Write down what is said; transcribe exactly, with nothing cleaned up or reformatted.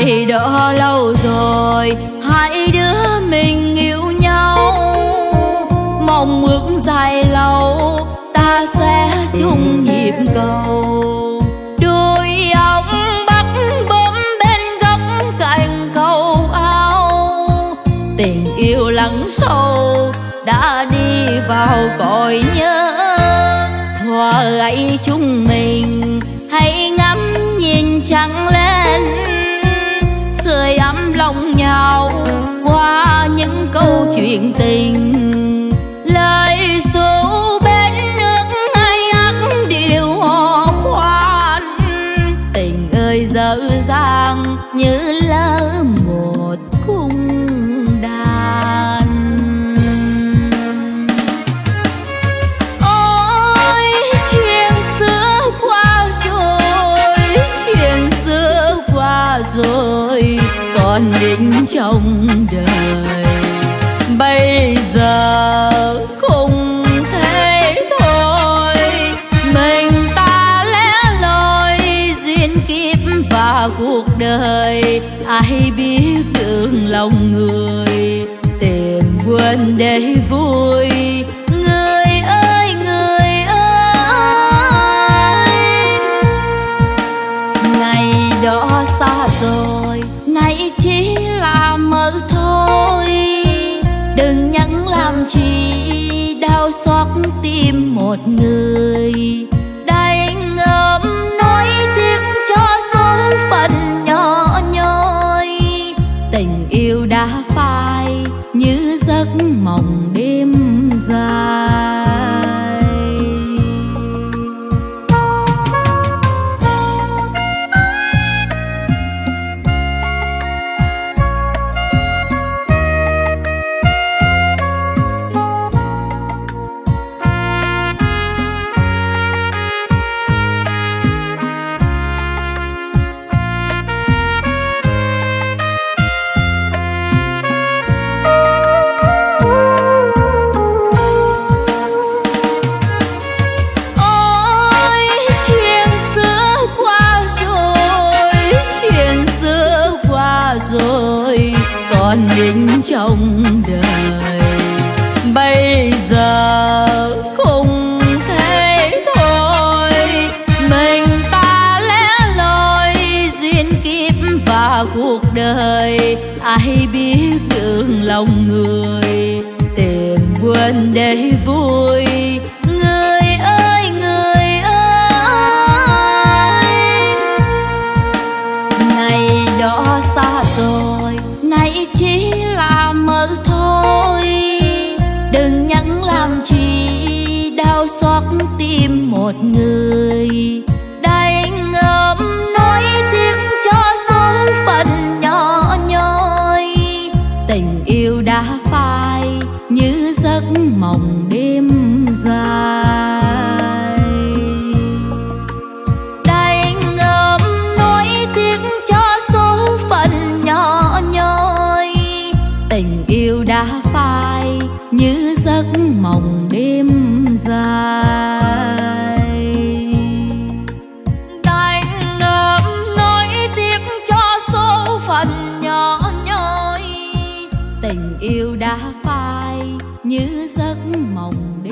Ngày đó lâu rồi hai đứa mình yêu nhau, mong ước dài lâu ta sẽ chung nhịp cầu. Đôi ong bắt bướm bên góc cạnh cầu ao, tình yêu lắng sâu đã đi vào cõi nhớ. Thuở ấy chúng mình hãy ngắm nhìn trăng lên, sưởi ấm lòng nhau qua những câu chuyện tình. Lời ru bên nước ai ắt điều hò khoan, tình ơi dở dang như lỡ một cung đàn. Ôi chuyện xưa qua rồi, chuyện xưa qua rồi còn định trong đời. Bây giờ không thể thôi, mình ta lẽ loi duyên kiếp và cuộc đời. Ai biết đường lòng người, tìm buồn để vui. Người ơi người ơi, ngày đó xa rồi nay chỉ là mơ thôi. Đừng nhắn làm chi đau xót tim một người, đành ngậm nói tiếng cho số phận nhỏ nhoi. Tình yêu đã phai như giấc mộng đêm dài. Rồi còn định trong đời. Bây giờ không thể thôi, mình ta lẽ loi duyên kiếp và cuộc đời. Ai biết đường lòng người, tìm buồn để vui. Người ơi người ơi, ngày đó xa rồi nay chỉ là mơ thôi. Đừng nhắn làm chi đau xót tim một người, đành ngậm nói tiếng cho số phận nhỏ nhoi. Tình yêu đã phai như giấc mộng đêm dài, đành ngậm nói tiếng cho số phận nhỏ nhoi. Tình yêu đã phai như giấc mộng đêm dài, đành ngậm nói tiếc cho số phận nhỏ nhoi. Tình yêu đã phai như giấc mộng